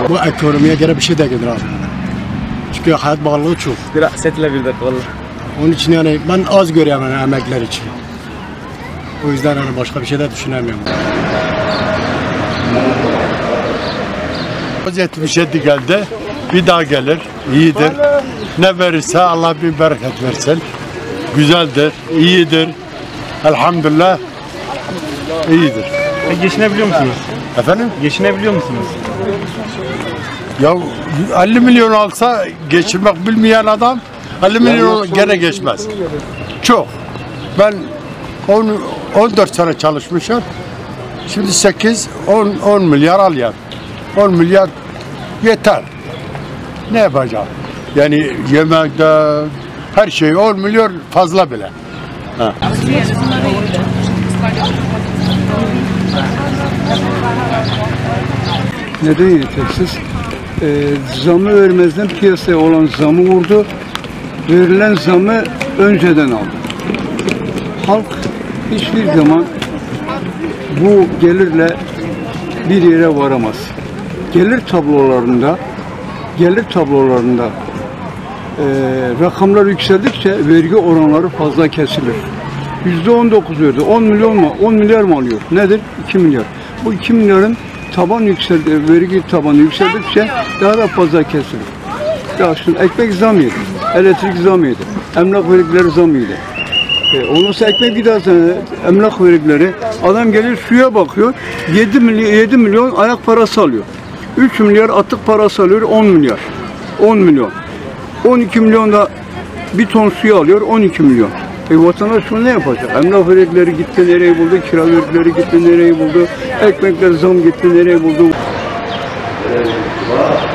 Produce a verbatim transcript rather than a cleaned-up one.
bu ekonomiye göre bir şey de gelir abi. Çünkü hayat pahalılığı çok. Bir setle bir dakika vallahi. Onun için yani ben az görüyorum yani emekler için. O yüzden hani başka bir şey de düşünemiyorum. yetmiş yedi geldi, bir daha gelir, iyidir. Ne verirse Allah bir bereket versin. Güzeldir, iyidir. Elhamdülillah, iyidir. E, geçinebiliyor musunuz? Efendim? Geçinebiliyor musunuz? Ya elli milyon alsa geçirmek bilmeyen adam elli milyon gene geçmez. Çok. Ben on dört sene çalışmışım. Şimdi sekiz on milyar alıyorum. on milyar yeter. Ne yapacağım? Yani yemekte her şey on milyar fazla bile. Ha. Neden yetersiz? Ee, zamı vermezden piyasaya olan zamı vurdu. Verilen zamı önceden aldı. Halk hiçbir zaman bu gelirle bir yere varamaz. Gelir tablolarında gelir tablolarında e, rakamlar yükseldikçe vergi oranları fazla kesilir. yüzde on dokuz verdi. on milyon mu? on milyar mı alıyor? Nedir? iki milyar. Bu iki milyarın taban yükseldi, vergi tabanı yükseldikçe daha da fazla kesilir. Ya şimdi ekmek zam yedi, elektrik zam yedi, emlak vergileri zam yedi. E, olursa ekmek giderse emlak vergileri, adam gelir suya bakıyor, yedi milyon, yedi milyon ayak parası alıyor. üç milyar atık parası alıyor, on milyar. on milyon. on iki milyon da bir ton suyu alıyor, on iki milyon. E vatandaş şunu ne yapacak? Emlak vergileri gitti nereye buldu, kira vergileri gitti nereye buldu, ekmekler zam gitti nereye buldu.